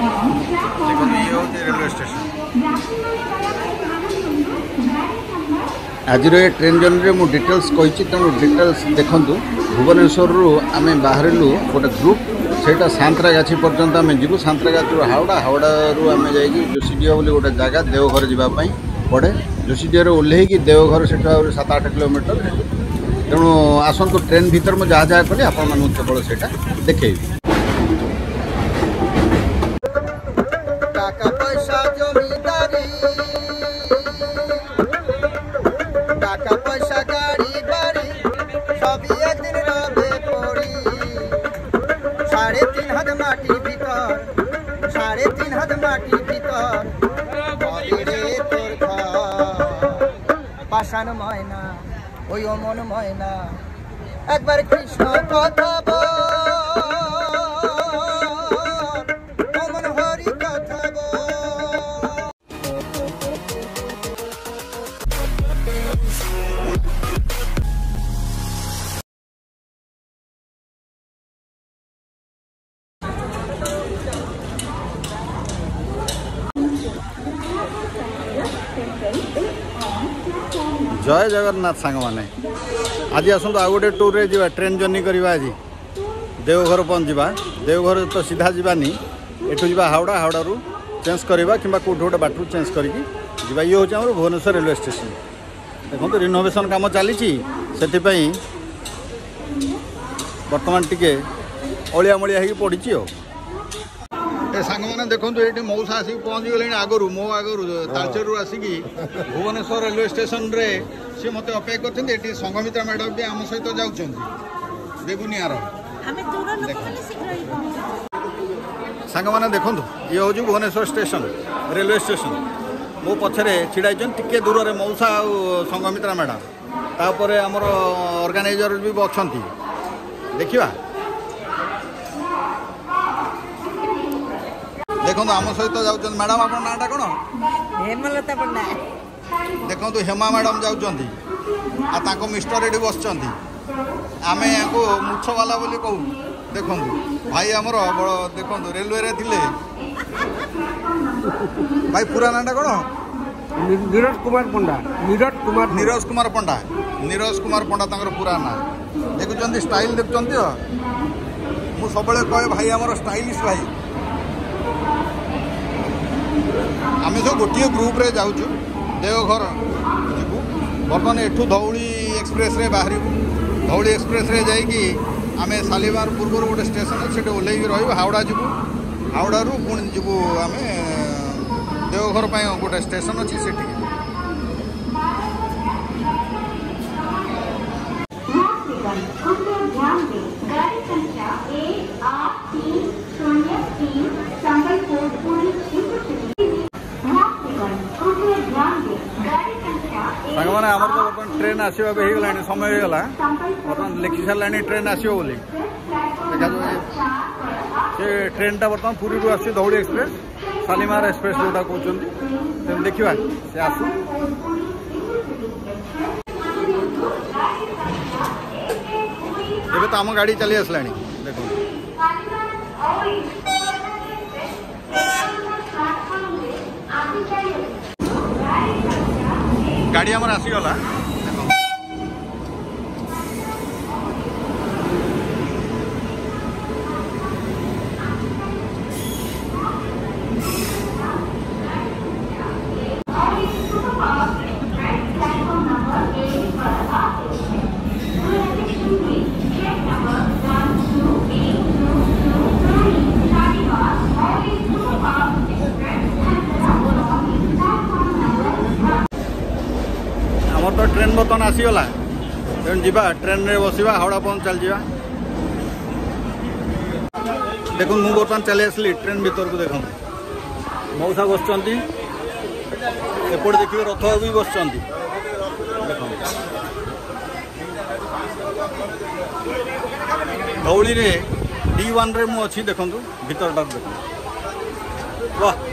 देखो ये होती रेलवे स्टेशन आज ट्रेन जर्नी में डिटेल्स कही तेणु डिटेल्स देखूँ भुवनेश्वर आम बाहर गोटे ग्रुप सेटा सांतरागाछी पर्यंत आम जीवु सांतरागाछी हावड़ा हावड़ा रू आम जा जोशीडीह बोली गोटे जगह देवघर जावाई पड़े जोशीडीह ओह्ल देवघर से 7-8 किलोमीटर तेणु आसतु ट्रेन भीतर मुझे जहाँ जहाँ कली आपण केवल से देखे पाषाण मयना ओई मन मयना एक बार कृष्ण कथा बोल मन हरि कथा बोल जय जगन्नाथ सांग मैंने आज आसतु आ गए टूर रे जा ट्रेन जर्नी करवा आज देवघर पहुँचा देवघर तो सीधा जावानी एठू जा हावड़ा हावड़ा रू चेंज करवा कि कौट गोटे बाटू चेंज करके ये हूँ आम भुवनेश्वर रेलवे स्टेशन देखो रिनोवेशन काम चली बर्तमान टिके अलिया मलिया हो पड़ी सांग मैंने देखो ये मौसा आसिक पहुँची गले आगु मो आगु तालचेर आसिक भुवनेश्वर रेलवे स्टेशन रे सी मत अपेक्षा करते संघमित्रा मैडम भी आम सहित जाऊँ बेगुनियार सांग मैंने देखो ये हूँ भुवनेश्वर स्टेशन रेलवे स्टेशन मो पछरे छिड़ाई टिके दूर में मौसा और संघमित्रा मैडम तापर आमर ऑर्गेनाइजर भी अच्छा देखा देखो आम सहित जाऊँ मैडम आप नाटा कौन हेमलता पन्ना देखो हेमा मैडम जाऊँगी आ मिस्टर ये बस आम या मुछ वाला बोली कहू देखो भाई आमर बड़ देखो रेलवे रे थिले भाई पूरा नाटा कौन नीरज कुमार पंडा नीरज कुमार पंडा पूरा ना देखुं स्टाइल देखुं मुझे सब कहे भाई आमर स्टाइलिश भाई आम सब गोटे ग्रुप रे जाऊँ देवघर जीवु बर्तमान एठू धौली एक्सप्रेस रे बाहर धौली एक्सप्रेस रे जाइकी आम शालीमार पूर्व गोटे स्टेशन से ओह्ल रही हावड़ा जीवु हावड़ा रू पुणी जीवु आम देवघर गोटे स्टेशन अच्छी से मैंने आमर तो बर्तमान ट्रेन आसवा हो गला समय होगा बर्तमान लिखि सारा ट्रेन आसो बोली देखा से ट्रेनटा बर्तमान पुरी रू आस धौली एक्सप्रेस शालीमार एक्सप्रेस जोटा कहते देखा से आसू तो आम गाड़ी चली आसला देखो गाड़ी आमर आसीगला तो ट्रेन बर्तमान आसीगला तेणु जीवा ट्रेन रे बसवा हावड़ा पहुँच चल जावा देखो मुझे बर्तमान चली आसली ट्रेन भीतर को देखो मौसा बस एपटे देखिए रथ भी बस देखो धौली रे D1 रे मु अच्छी देखो भीतरटा देखो वाह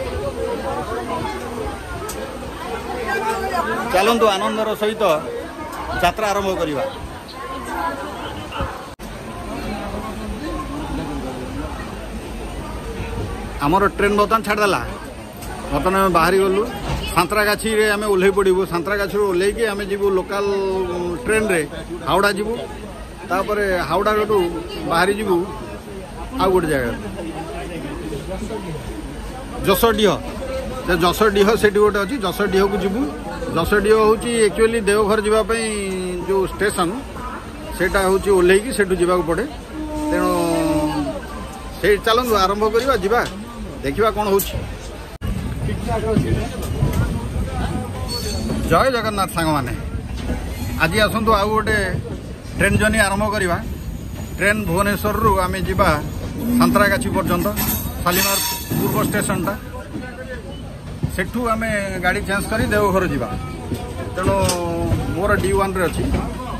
चलतु आनंदर सहित यात्रा आरंभ करवा आमर ट्रेन बर्तमान छाड़देला बर्तमान आम बाहरी गलु सांतरागाछी रे आम ओह्लै पड़ू सांतरागाछी ओह्ल कि आम जीवु लोकल ट्रेन रे हावड़ा जीवु तापर हावड़ा रोड बाहरी जीवु आ गोटे जगह जसडीह से जसडीह से गोटे अच्छी जसडीह को जीवु जसडीह हूँ एक्चुअली देवघर जावाई जो स्टेशन सेटा हूँ ओह्ल से जावाक पड़े तेणु से चलतु आरंभ करवा जा देखा कौन हो जय जगन्नाथ सांग मैंने आज आसतु आउ गोटे ट्रेन जर्नी आरंभ करवा ट्रेन भुवनेश्वर रु आम जा सांतरागाछी पर्यंत शालीमार पूर्व स्टेशनटा सेठू आम गाड़ी चेंज कर देवघर जा तेणु मोर D1 रे अच्छी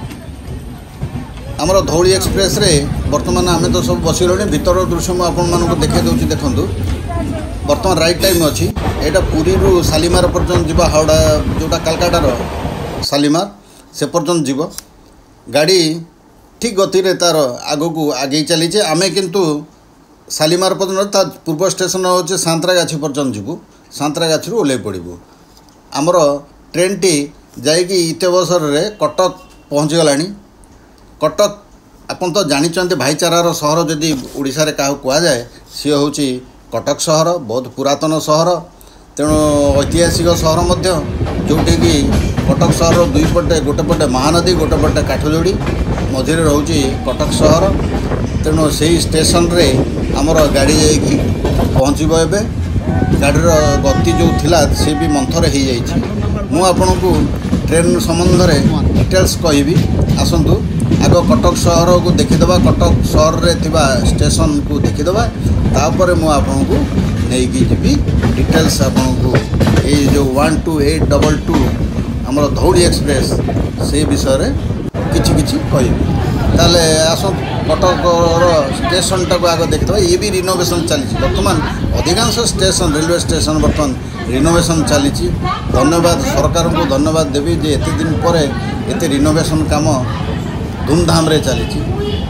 आमर धौली एक्सप्रेस रे वर्तमान आम तो सब बसगले भीतर दृश्य मुझे आपको देखे दूसरी देखूँ बर्तमान राइट टाइम अच्छी यहाँ पुरी रु शालीमार पर्यटन जीवा हावड़ा जोटा कालकाटार शालीमार से पर्यटन जीव गाड़ी ठीक गति रे तार आग को आगे चली आमे किंतु शालीमार पर्यटन पूर्व स्टेशन हूँ सांतरागाछी पर्यटन जीवु सांतरागाछी ओह्लै पड़ू आमर ट्रेन टी जाइकी इते अवसर रे कटक पहुँची गलानी कटक आपन तो जानते भाईचारार सहर जदि ओडिशा रे काहू कहुए सी हूँ कटक सहर बहुत पुरातन सहर तेणु ऐतिहासिक सहर मध्य जोटी कि कटक सहर दुई पटे गोटे पटे महानदी गोटे पटे काठजोड़ी मझिरे रोचे कटक सहर तेणु से स्टेशन रे आमर गाड़ी जाइकी पहुँचब एबे गाड़ीर गति जो थिला से भी मंथर हो जाइए मु आपनकु ट्रेन संबंध में डिटेल्स कहबी आसतु आग कटक सहर को देखीदे कटक सहर रे थिबा स्टेशन को देखीदे तापर मु आपनकु नेकी जीवी डिटेल्स आपनकु ये जो 12822 आमर धौली एक्सप्रेस से विषय रे किछि किछि कहबी ताले आस कटक स्टेशन टाक आग देखते ये भी रिनोवेशन चली बर्तमान अधिकांश स्टेशन रेलवे स्टेशन बर्तमान रिनोवेशन चली धन्यवाद सरकार को धन्यवाद देवी जे एते दिन पर एते रिनोवेशन काम धूमधाम रे चली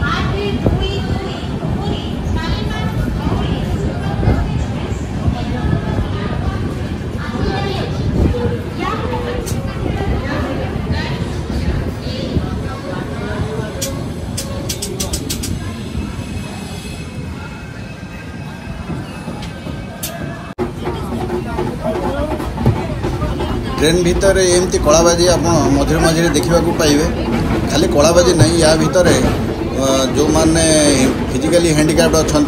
ट्रेन भितर एमती कलाबाजी आप मझे मझे देखा पाइबे खाली कलाबाजी नहीं या भितर जो माने फिजिकली हैंडिक्याप्ड अच्छा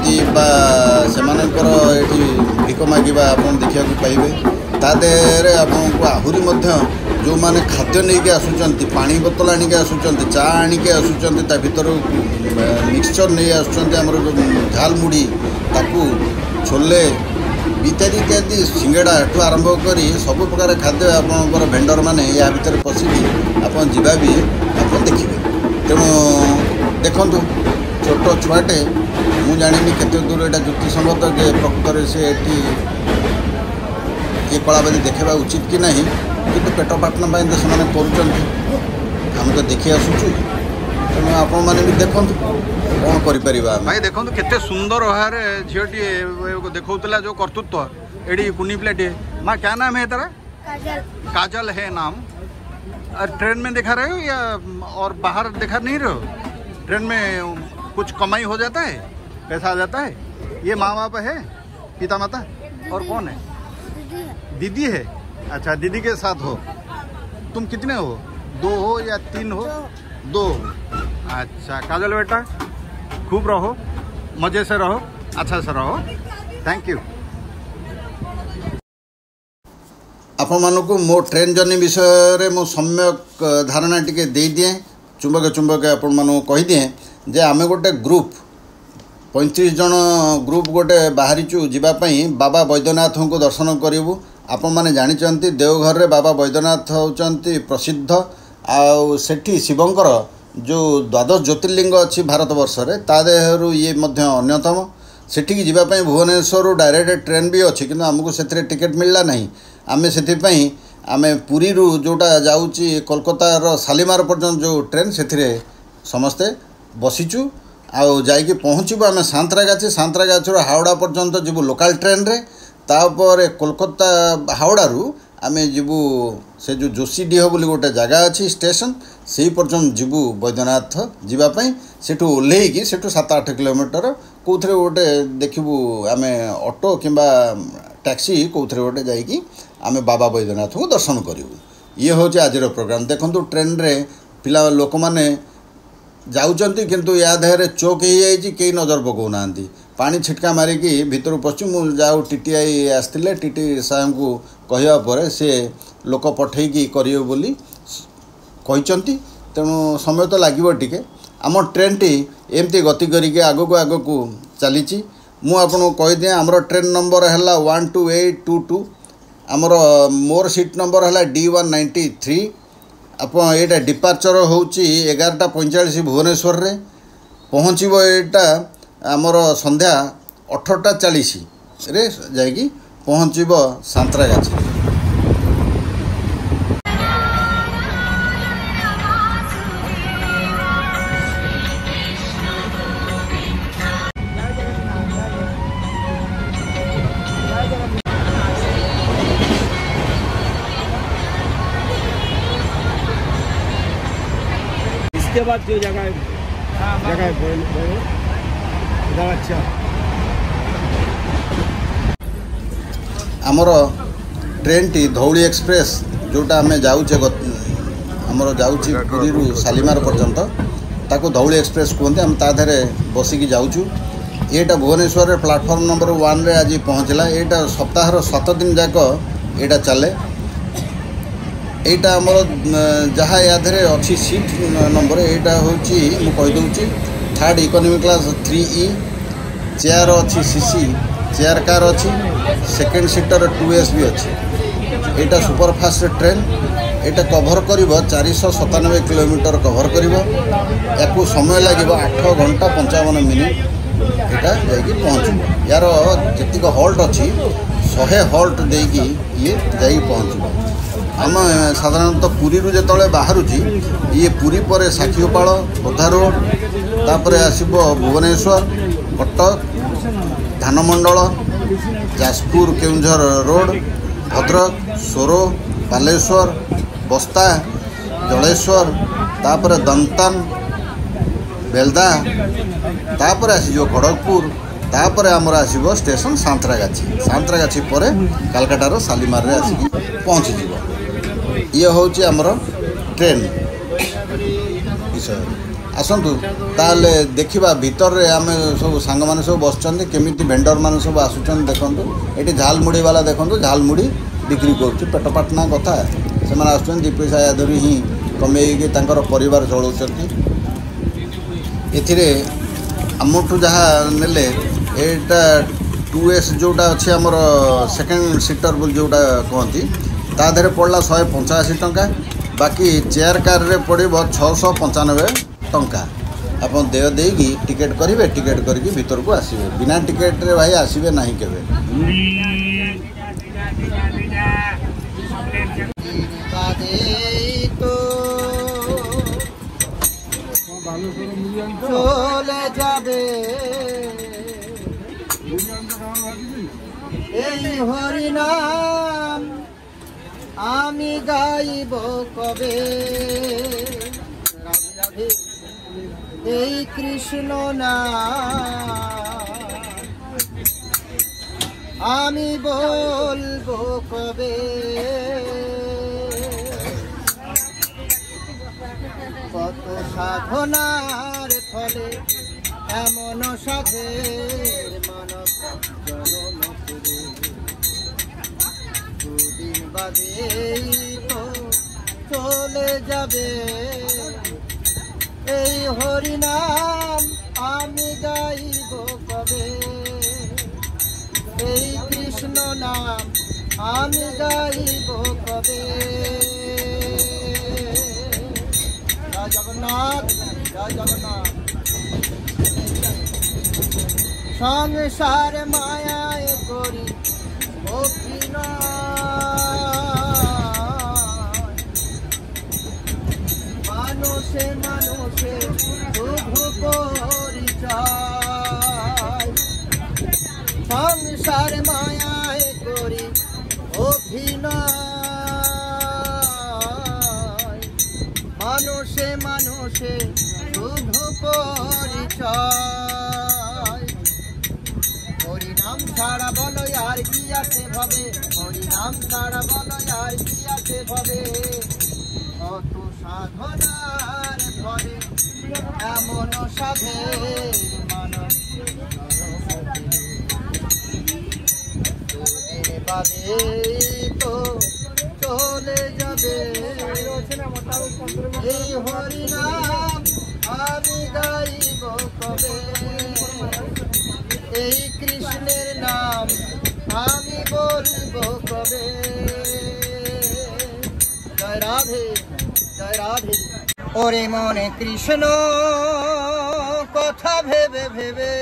से भिक मागिबा आप देखा पाइबे तादेहरे आपको आहरी जो माने खाद्य नहीं के आसुचंती पानी बोतल आनिके आसुचंती चा आनिके आसुचंती ता भितर मिक्सचर नहीं आसुचंती हमर झाल मुड़ी ताकू छोले इत्यादि इत्यादि सिंगड़ा ठू आरंभ कर सब प्रकार खाद्य आपंकर भेंडर मैंने या भितर पशिकी आप जा भी आप देखिए तेणु देखु छोट छुआटे मु जानी केते दूर यहाँ युक्तिसंगत जे प्रकृत से ये कलाबाजी देखा उचित कि नहीं कि पेट पाटन तो से कर देखी आसुचु तेणु आपण मैंने भी देखु कौन कर भाई देखो केते सुंदर हारे झीटी देखा जो कर्तृत्व एडी कुनी प्लेटे माँ क्या नाम है तेरा? काजल। काजल है नाम। और ट्रेन में दिखा रहे हो या और बाहर दिखा नहीं रहे हो? ट्रेन में कुछ कमाई हो जाता है, पैसा आ जाता है? ये माँ बाप है, पिता माता और कौन है? दीदी है। अच्छा दीदी के साथ हो। तुम कितने हो? 2 हो या 3 हो? 2। अच्छा काजल बेटा खूब रहो, मजे से रहो, अच्छा से रहो। Thank you. आपण मानकु मो ट्रेन जर्नी विषय रे मो सम्यक धारणा टिके दे दिए चुंबक चुंबक आपण मानू कहि दिए जे आमे गोटे ग्रुप 35 जन ग्रुप गोटे बाहरीचु जीवाई बाबा बैद्यनाथ को दर्शन करूँ। आपण माने जानिचंती देवघर रे बाबा बैद्यनाथ होचंती प्रसिद्ध आउ सेठी शिवंकर जो 12 ज्योतिर्लिंग अच्छी भारत वर्ष रे तादेहरु ये मध्य अन्यतम। सेठी जीवाई भुवनेश्वर डायरेक्ट ट्रेन भी अच्छी किंतु आमको से टिकेट मिलला नहीं। आमे सेथिपाई आमे पुरी रु जोटा जाउची कोलकाता शालीमार पर्यटन जो ट्रेन से समस्ते बसीचु आउ जाइकी पहुँचबू आम सांतरागाछी हावड़ा पर्यंत जीवु लोकाल ट्रेन रे तापर कोलकाता हावड़ारू आम जीवु से जो जोशीडीह बोली गोटे जगह अच्छी स्टेशन से पर्यंत जीवु बैद्यनाथ जीवाई सेठू ओह्लैकी सेठू 7-8 किलोमीटर कौथे गोटे देखू आम ऑटो किंबा टैक्सी कौथे गोटे जाइकी आम बाबा बैद्यनाथ को दर्शन करूँ। ये हूँ आज प्रोग्राम देखु ट्रेन रे पिला लोक मैंने जाऊँच किंतु या देहरे चोक हो कई नजर पकाउना पानी छिटका मारिकी भितर पशु जाऊ टीटीआई आसते टीटी साहेब को कहवा पर से लोक पठेकी करियो बोली कहते तेणु समय तो लगे टिके आम ट्रेन टी एमती गति करके आग को चली मुझे कहीदे आमर ट्रेन नंबर है 12822 आमर मोर सीट नंबर है D193 आप ये डिपार्चर हूँ 11:45 भुवनेश्वर रे पहुँचब एटा आमर संध्या 18:40 रे जाइकी पहुँचब सांतरागाछी। इसके बाद जो जगह अच्छा आमर ट्रेन टी धौली एक्सप्रेस जोटा आम जाऊे आमर जाऊँगी पुरी शालीमार पर्यंत ताको धौली एक्सप्रेस कहते आम ताधे बसिकी जाऊँ। यहाँ भुवनेश्वर प्लाटफर्म नंबर 1 रे आज पहुँचला। यहाँ सप्ताहर 7 दिन जाक यहाँ चले। यहाँ आमर जहाँ यादे अच्छी सीट नंबर यहाँ हूँ मुझे 3rd economy class 3E chair अच्छी सीसी चेयर कार अच्छी 2nd सीटर 2S भी अच्छी। यहाँ सुपरफास्ट ट्रेन यहाँ कभर कर 497 किलोमीटर कभर कर समय लगे 8 घंटा 55 मिनिट यहाँ जाकि पहुँच यार जी हल्ट अच्छी 100 हल्ट देकी ये जा पहुँच। आम साधारणतः पुरी जो बाहरुची ये पुरी पर साखीगोपाल खोर्धा रोड तापर आसब भुवनेश्वर कटक धानमंडल जाजपुर केउंझर रोड भद्रक सोरो बालेश्वर बस्ता जलेश्वर तापर दंतान बेलदा तापर आसीजो खड़गपुर तापर आमर आसब स्टेशन सांतरागाछी पर कालकाटार शालीमार रे आसिकी पहुँची। ये हूँ आमर ट्रेन विषय आसतु ताले देखा भितर रे आम सब सांग मैंने सब बसचंदी केमिति भेंडर मान सब आसुचंदी देखंतु एटी झालमुड़ी वाला देखंतु झालमुड़ी बिक्री करुच्ची पेट पाटना कथा से आसुचंदी 2 पैसा या धरी ही कमेकी तांकर परिवार चलाउचंती। एथिरे आमठू जहाँ नेले एटा 2S जोटा अच्छे आमर 2nd सीटर बोल जोटा कहती ता देहरे पड़ला 185 टंका बाकी चेयर कार रे पड़ो 695 टंका। आप देय देगी टिकेट करेंगे टिकेट करके भीतर को आसवे बिना टिकेट रे भाई आसवे ना केवे। চলে যাবে এই হরিনাম আমি গাইব কবে এই কৃষ্ণ নাম আমি বলবো কবে কত সাধনার ফলে এমন সাধের মানব জন্ম করে দুদিন বাদেই তো চলে যাবে এই হরিনাম আমি গাইব কবে এই কৃষ্ণ নাম আমি গাইব কবে। জগন্নাথ জয় জগন্নাথ সংসার মায়ায় করি অভিনয় মানুষে মানুষে শুধু পরিচয় যার মায়ায় করি অভিনয় মানুষে মানুষে শুধু পরিচয় হরিনাম ছাড়া বলো আর কি আছে ভাবে হরিনাম ছাড়া বলো আর কি আছে ভাবে কত সাধনার ফলে এমন সাধের মানব বাদে তো চলে যাবে এই হরিনাম আমি গাইব কবে এই কৃষ্ণের নাম আমি বলবো কবে জয় রাধে জয় রাধে ওরে মনে কৃষ্ণ কথা ভেবে ভেবে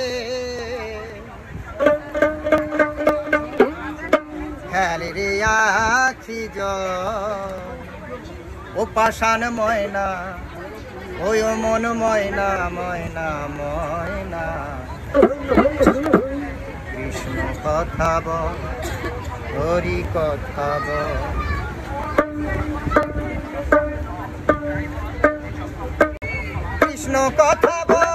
খেলে রে আখি জল ও পাষাণ ময়না ওই মন ময়না ময়না ময়না কৃষ্ণ কথা বল হরি কথা বল কৃষ্ণ কথা বল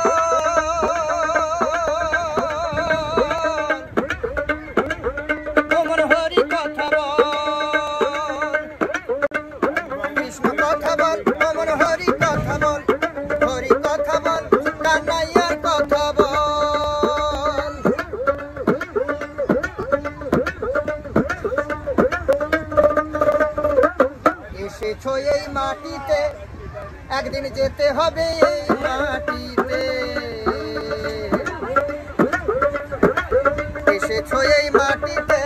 অমর হরি কথা বল কৃষ্ণ কথা বল অমর হরি কথা বল হরি কথা বল কানাইয়ার কথা বল এসেছো এই মাটিতে একদিন যেতে হবে এই মাটিতে এসেছো এই মাটিতে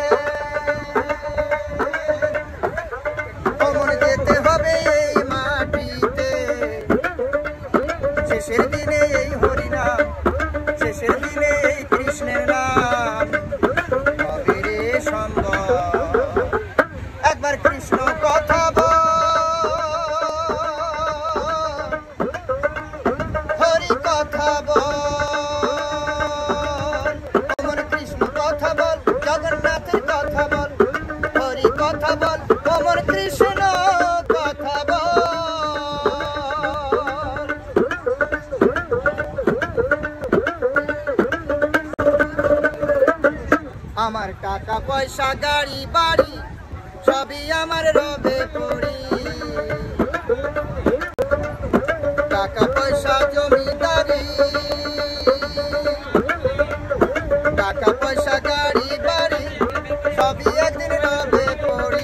অমর যেতে হবে এই মাটিতে শেষের দিনে এই হরিনাম শেষের দিনে এই কৃষ্ণের নাম হবে রে সম্ভব একবার কৃষ্ণ কথা বল হরি কথা বল অমর কৃষ্ণ কথা বল জগন্নাথের কথা বল হরি কথা বল অমর কৃষ্ণ কথা বল আমার টাকা পয়সা গাড়ি বাড়ি সবই আমার রবে পড়ি টাকা পয়সা জমিদারি টাকা পয়সা গাড়ি বাড়ি সবই একদিন রবে পড়ি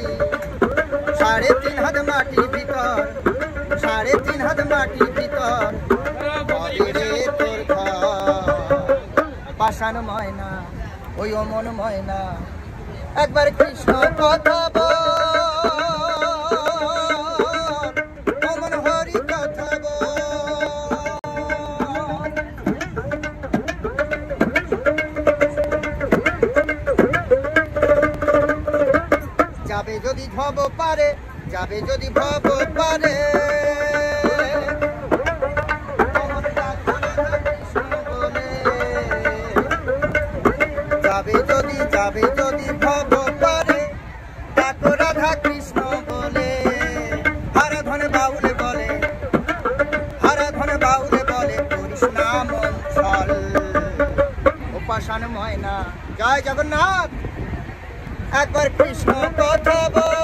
3.5 হাত মাটির ভিতর 3.5 হাত মাটির ভিতর হবে রে তোর ঘর পাষাণ ময়না ওই অমন ময়না একবার কৃষ্ণ কথা বল অমন হরি কথা বল যাবে যদি ভব পারে যাবে যদি ভব পারে যাবে যদি ভব পারে ডাকো রাধা কৃষ্ণ বলে হারাধন বাউলে বলে হারাধন বাউলে বলে করিস নাম ছল ও পাষাণ ময়না জয় জগন্নাথ একবার কৃষ্ণ কথা বল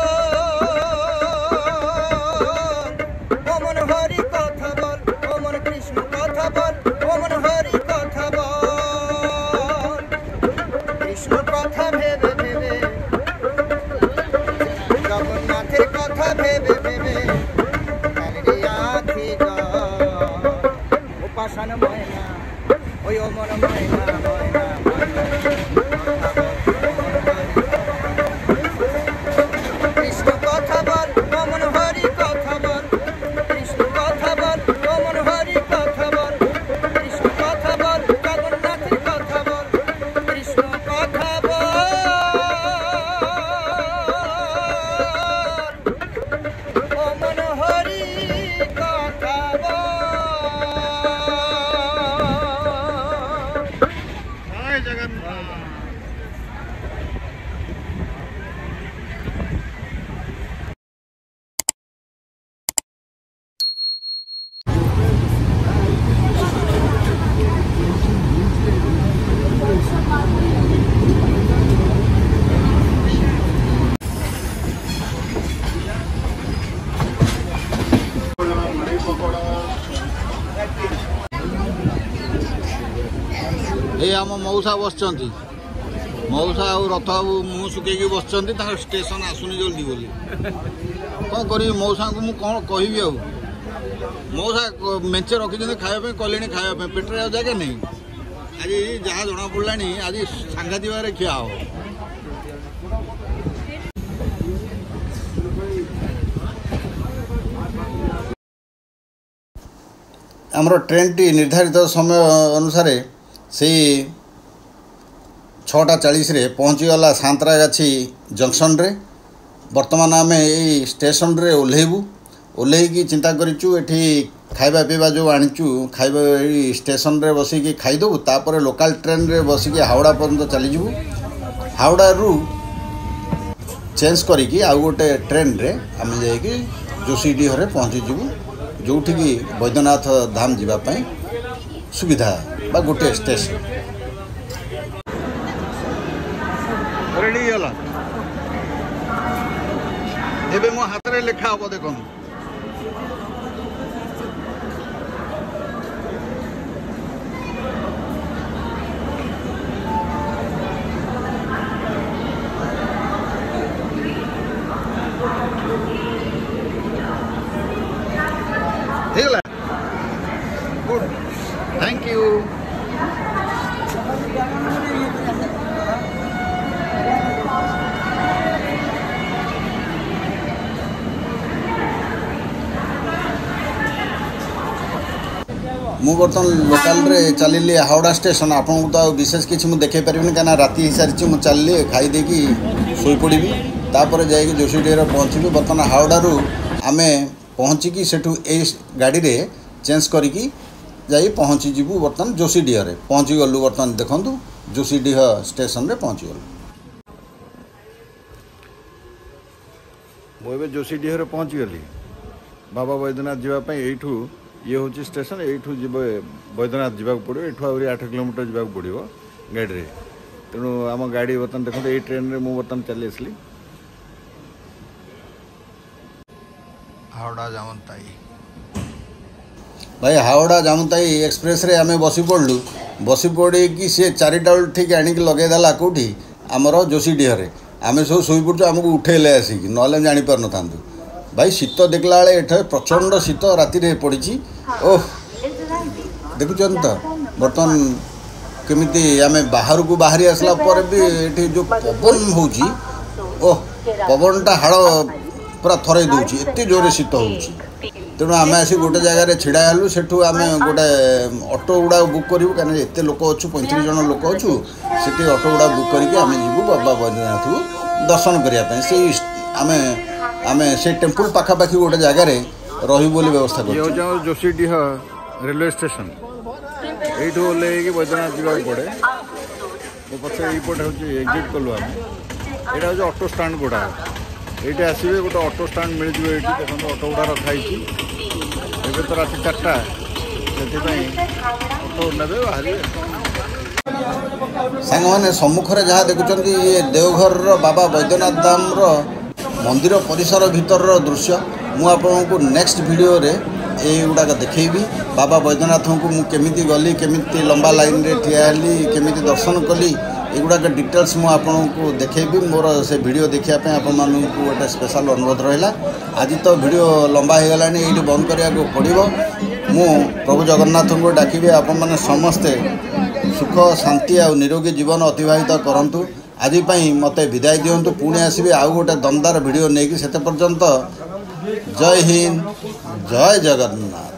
অমন হরি কথা বল অমন কৃষ্ণ কথা বল অমন হরি কথা বল কৃষ্ণ কথা ভেবে ভেবে জগন্নাথের কথা ভেবে ভেবে খেলে আখি জল ও পাষাণ ময়না ওই অমন ময়না ময়না ময়না কৃষ্ণ आम मौसा बस मौसा आ रथ बाबू मुँह सुखी बस स्टेशन आसुनी जल्दी बोली कौन करी मौसा को मुझे कौन कहि आ मौसा मेचे रखी खावाई कले खावाई पेटे जगह नहीं आज जहाँ जना पड़ा आज सांघातिक भाव खिया हो आमर ट्रेन टी निर्धारित समय अनुसार से 6:40 पहुँचीगला सांतरागाछी जंक्शन रे वर्तमान आम यही स्टेशन रे ओह्लैबू ओह्लैकी चिंता करूँ एठी खाइबा पीवा जो आनीचु खाइबा स्टेशन रे बसिकी खाईदेबू तापर लोकल ट्रेन रे बसिकी हावड़ा पर्यंत चलीजु हावड़ा रु चेंज करिकी आउ गोटे ट्रेन रे आम जाइकी जोशीडीह रे पहुँचीजु जोठिकी बैद्यनाथ धाम जीवाई सुविधा बा गोटे स्टेशन रेडी गला एबे मो हाथ रे लिखा हम देखो गुड थैंक यू मु बर्तमान लोकल रे चलिली हावड़ा स्टेशन आपन को तो विशेष किसी मुझे देखे पारिनी क्या राति हो सारी मुझे चलि खाई देकी शोई पड़ी तापर जाइए जोशीडीह पहुँचलु बर्तमान हावड़ा रु आम पहुँचिकी सेठू ए गाड़ी रे चेंज करिकी जाई पहुँची जीवु बर्तमान जोशीडीह रे पहुँची गलु बर्तमान देखंतु जोशीडीह स्टेशन रे पहुँची गलु मुझे जोशीडीह रे पहुँची गली बाबा बैद्यनाथ जीवाई एठू ये हूँ स्टेशन एठू जीव बैद्यनाथ जावाक पड़ो एठू आहरी 8 किलोमीटर जावाक पड़ो गाड़ी रे तेणु आम गाड़ी बर्तमान देखो ये ट्रेन रे मु बर्तमान चली आसली हावड़ा जामताई भाई हावड़ा जामताई एक्सप्रेस रे आमे बसी पड़लु बसी पड़ी कि सी 4टा बेल ठीक आणिक लगेदेला कौटी आमर जोशीडीह रे आमे सब शोई पड़ू आमको उठेले आसिक ना जानी पार न थांतु भाई शीत देखला बेले एठ प्रचंड शीत राति रे पड़ी ओह देखुन तो बर्तमान केमिति आमे बाहर को बाहरी आसला पर भी एठी जो पवन होउची ओह पवनटा हाड़ पूरा थरे दूची एत जोरे शीत होउची तेणु आम आसी गोटे जगह छिड़ा हेलु सेठू आम गोटे ऑटो गुड़ा बुक करूँ कहीं एत लोक अच्छु 35 जन लोक अच्छु से ऑटो गुड़ा बुक करके आम जीवु बाबा बैद्यनाथ को दर्शन करने से आम आम से टेम्पल पाखापाखि गोटे जगार रही व्यवस्था कर जोशीडीह रेलवे स्टेशन यू ओह्ल बैद्यनाथ जावाक पड़े मो पचे यपटे हूँ एग्जिट कलु आम यहाँ हूँ ऑटो स्टाण्ड गुड़ा ये आसवे गोटे ऑटो स्टाण्ड मिल जाए ये देखो ऑटो गुड़ा रखाई एवं तो रात 4टा से ऑटो ने बाहर सांग मैंने सम्मुखें जहाँ देखुं ये देवघर बाबा बैद्यनाथ धाम मंदिर परिसर भीतर दृश्य मुझे नेक्स्ट वीडियो रे गुड़ाक देखी बाबा बैद्यनाथ को मुझे गली केमी लंबा लाइन रे ठिया हेली केमी दर्शन कली एगुड़ाक डिटेल्स मुझे देखी मोर से वीडियो देखापी आपण गोटे स्पेशल अनुरोध रहा आज तो वीडियो लंबा हो गला ये बंद करने को पड़ो मु प्रभु जगन्नाथ को डाकबी आपण मैंने समस्ते सुख शांति आ निरोगी जीवन अतिवाहित करंतु आज मते विदाय दिंतु पुणी आसबे आउ गोटे दमदार वीडियो नहीं से पर्यंत जय हिंद जय जगन्नाथ।